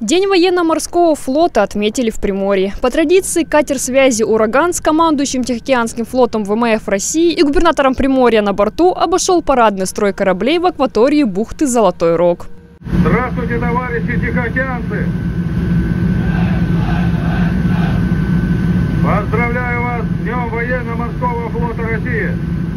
День военно-морского флота отметили в Приморье. По традиции, катер связи «Ураган» с командующим Тихоокеанским флотом ВМФ России и губернатором Приморья на борту обошел парадный строй кораблей в акватории бухты Золотой Рог. Здравствуйте, товарищи тихоокеанцы! Поздравляю вас с Днем военно-морского флота России!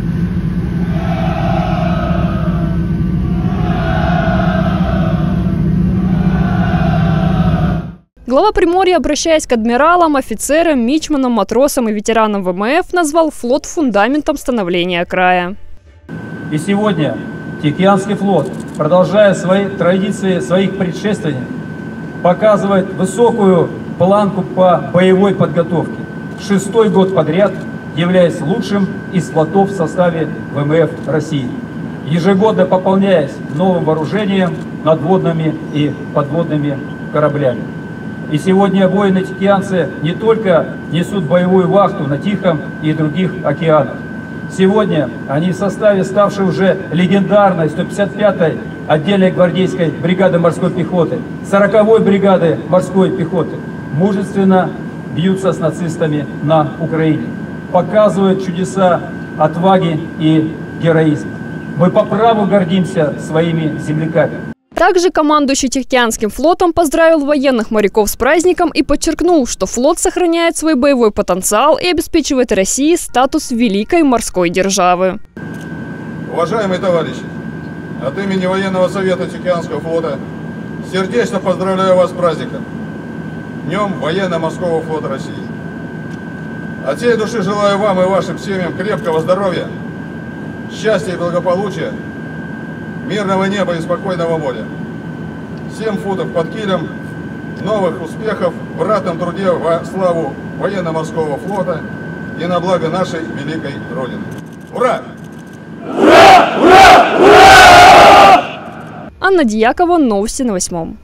Глава Приморья, обращаясь к адмиралам, офицерам, мичманам, матросам и ветеранам ВМФ, назвал флот фундаментом становления края. И сегодня Тихоокеанский флот, продолжая свои традиции своих предшественников, показывает высокую планку по боевой подготовке. 6-й год подряд являясь лучшим из флотов в составе ВМФ России, ежегодно пополняясь новым вооружением, надводными и подводными кораблями. И сегодня воины-тихоокеанцы не только несут боевую вахту на Тихом и других океанах. Сегодня они в составе ставшей уже легендарной 155-й отдельной гвардейской бригады морской пехоты, 40-й бригады морской пехоты мужественно бьются с нацистами на Украине, показывают чудеса отваги и героизма. Мы по праву гордимся своими земляками. Также командующий Тихоокеанским флотом поздравил военных моряков с праздником и подчеркнул, что флот сохраняет свой боевой потенциал и обеспечивает России статус великой морской державы. Уважаемые товарищи, от имени Военного совета Тихоокеанского флота сердечно поздравляю вас с праздником, Днем военно-морского флота России. От всей души желаю вам и вашим семьям крепкого здоровья, счастья и благополучия, мирного неба и спокойного моря. 7 футов под килем, новых успехов в ратном труде во славу военно-морского флота и на благо нашей великой Родины. Ура! Анна Дьякова, новости на 8.